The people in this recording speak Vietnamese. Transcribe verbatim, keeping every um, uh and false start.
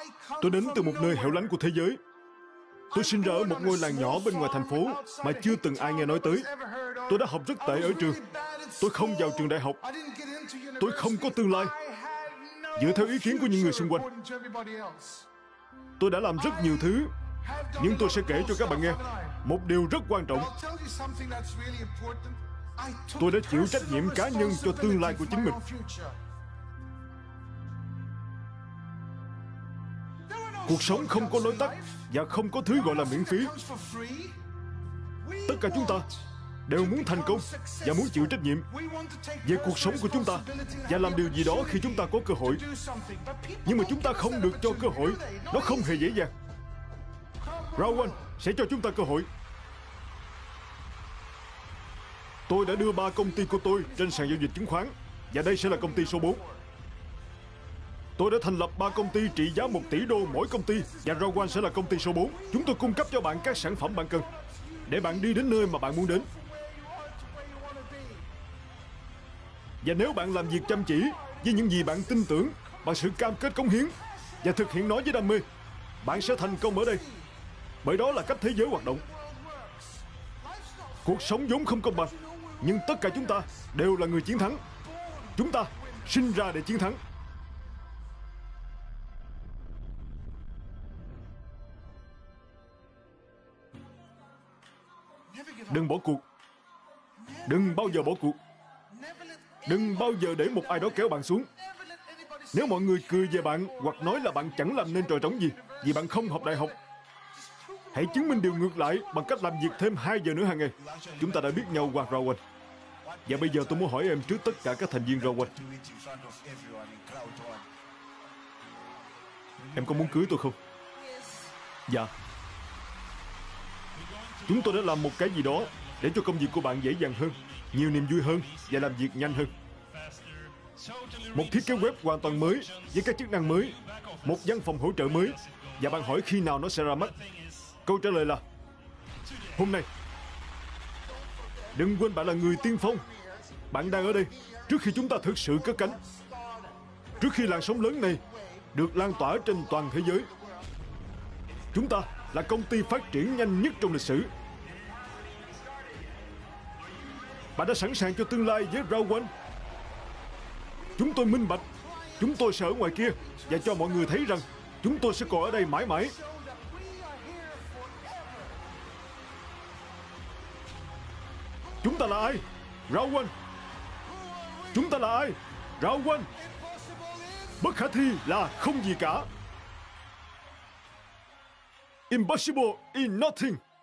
Tôi đến từ một nơi hẻo lánh của thế giới. Tôi sinh ra ở một ngôi làng nhỏ bên ngoài thành phố mà chưa từng ai nghe nói tới. Tôi đã học rất tệ ở trường. Tôi không vào trường đại học. Tôi không có tương lai. Dựa theo ý kiến của những người xung quanh, tôi đã làm rất nhiều thứ. Nhưng tôi sẽ kể cho các bạn nghe một điều rất quan trọng. Tôi đã chịu trách nhiệm cá nhân cho tương lai của chính mình. Cuộc sống không có lối tắt và không có thứ gọi là miễn phí. Tất cả chúng ta đều muốn thành công và muốn chịu trách nhiệm về cuộc sống của chúng ta và làm điều gì đó khi chúng ta có cơ hội. Nhưng mà chúng ta không được cho cơ hội. Nó không hề dễ dàng. Rowan sẽ cho chúng ta cơ hội. Tôi đã đưa ba công ty của tôi trên sàn giao dịch chứng khoán, và đây sẽ là công ty số bốn. Tôi đã thành lập ba công ty trị giá một tỷ đô mỗi công ty, và Rowan sẽ là công ty số bốn. Chúng tôi cung cấp cho bạn các sản phẩm bạn cần để bạn đi đến nơi mà bạn muốn đến. Và nếu bạn làm việc chăm chỉ với những gì bạn tin tưởng, bằng sự cam kết cống hiến và thực hiện nó với đam mê, bạn sẽ thành công ở đây. Bởi đó là cách thế giới hoạt động. Cuộc sống vốn không công bằng, nhưng tất cả chúng ta đều là người chiến thắng. Chúng ta sinh ra để chiến thắng. Đừng bỏ cuộc. Đừng bao giờ bỏ cuộc. Đừng bao giờ để một ai đó kéo bạn xuống. Nếu mọi người cười về bạn hoặc nói là bạn chẳng làm nên trò trống gì vì bạn không học đại học, hãy chứng minh điều ngược lại bằng cách làm việc thêm hai giờ nữa hàng ngày. Chúng ta đã biết nhau qua Rowan. Và bây giờ tôi muốn hỏi em trước tất cả các thành viên Rowan, em có muốn cưới tôi không? Dạ. Chúng tôi đã làm một cái gì đó để cho công việc của bạn dễ dàng hơn, nhiều niềm vui hơn và làm việc nhanh hơn. Một thiết kế web hoàn toàn mới với các chức năng mới, một văn phòng hỗ trợ mới. Và bạn hỏi khi nào nó sẽ ra mắt? Câu trả lời là hôm nay. Đừng quên bạn là người tiên phong. Bạn đang ở đây trước khi chúng ta thực sự cất cánh, trước khi làn sóng lớn này được lan tỏa trên toàn thế giới. Chúng ta là công ty phát triển nhanh nhất trong lịch sử. Bạn đã sẵn sàng cho tương lai với Rowan. Chúng tôi minh bạch. Chúng tôi sẽ ở ngoài kia và cho mọi người thấy rằng chúng tôi sẽ còn ở đây mãi mãi. Chúng ta là ai? Rowan. Chúng ta là ai? Rowan. Bất khả thi là không gì cả. Impossible in nothing.